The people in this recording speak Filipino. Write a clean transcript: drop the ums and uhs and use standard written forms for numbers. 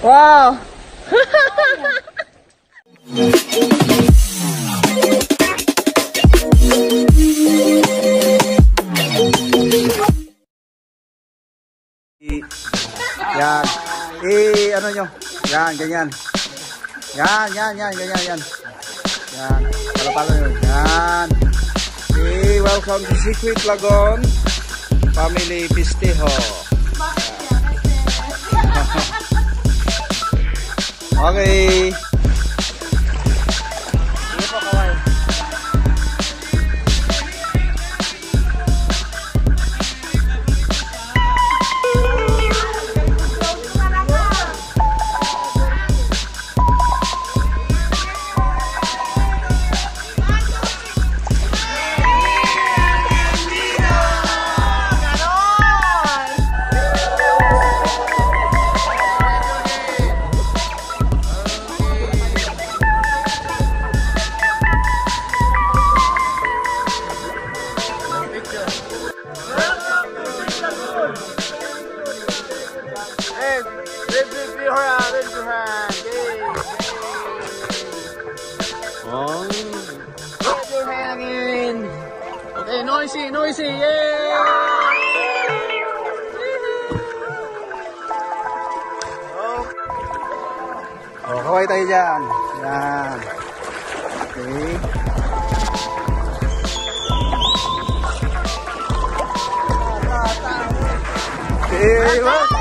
Wow! Yan. Ano nyo? Yan, ganyan. Yan, ganyan, yan. Yan. Palo-palo yun. Yan. Welcome to Secret Lagoon Family Pistejo. Okay. Okay, noisy, yay! Oh, kaway tayo dyan. Yan. Okay. Okay,